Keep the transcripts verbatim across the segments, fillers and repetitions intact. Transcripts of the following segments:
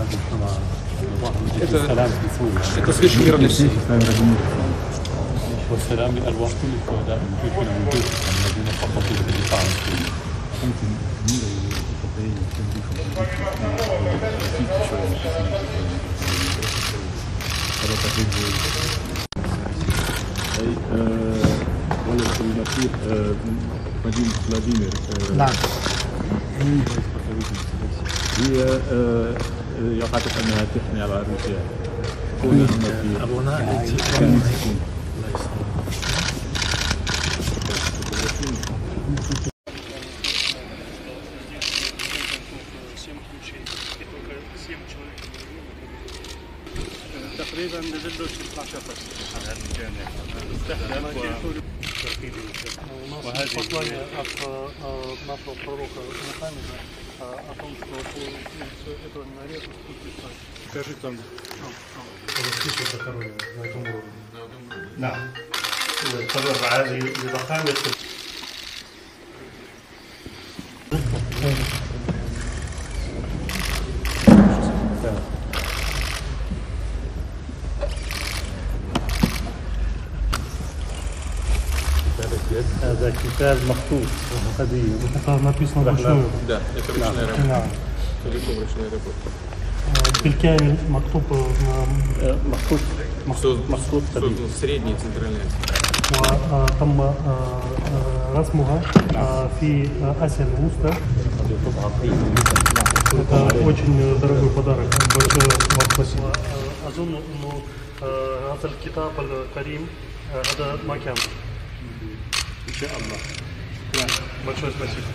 Это, это слишком миролюбие. والسلام لأرواح كل الشهداء الموجود في الوجود الذين سقطوا في الدفاع عن سوريا. ولد المسيح مدينة فلاديمير. نعم. هي يعتقد أنها تحمي على روسيا. أبناء التي تقريبا نزلوا ستة عشر على هذا الجامع استهدف Ваше послание от нашего пророка Мухаммеда о том, что с этого минарета спустится. Скажи там. Расслышал здоровье на этом уровне. نعم. القدر عالي لضخامة. هذا كتاب مخطوط قديم. Это написано вручную. Да, это ручная работа. نعم. Целиком ручная работа. بالكامل مكتوب مخطوط مخطوط создан в Средней Центральной Азии. وتم رسمها في آسيا الوسطى. Это очень дорогой подарок. Большое вам спасибо. أظن إنه هذا الكتاب الكريم هذا مكان. إن شاء الله. Большое спасибо.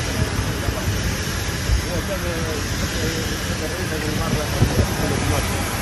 مرة